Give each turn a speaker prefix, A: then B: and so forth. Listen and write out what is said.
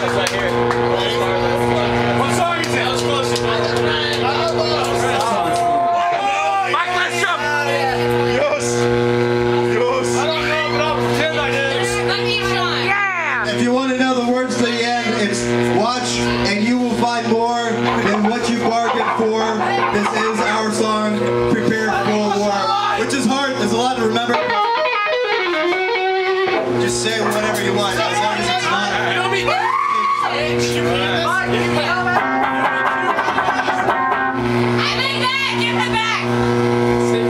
A: right here. What song is it? That was close. Mike, let's jump! Yes! Yes! I don't know, but I'll pretend I do. Yeah!
B: If you want to know the words to the end, it's watch and you will find more than what you bargained for. This is our song, Prepare for World War. Which is hard, there's a lot to remember. Just say whatever you want, as long as it's not.
C: Give it back!